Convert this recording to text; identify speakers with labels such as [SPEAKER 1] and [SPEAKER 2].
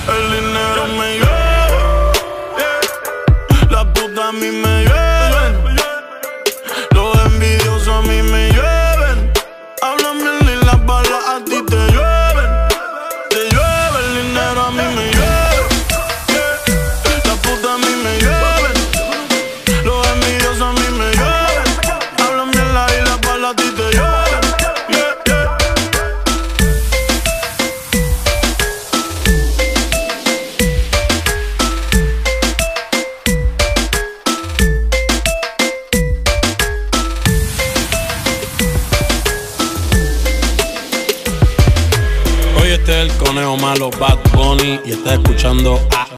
[SPEAKER 1] El dinero me llueve, la puta a mí me llueven, los envidiosos a mí me llueven. Hablan bien y las balas a ti te llueven. Te llueve el dinero, a mí me llueve, la puta a mí me llueven, los envidiosos a mí me llueven. Hablan bien y las balas a ti te llueven. Este es el conejo malo Bad Bunny y estás escuchando a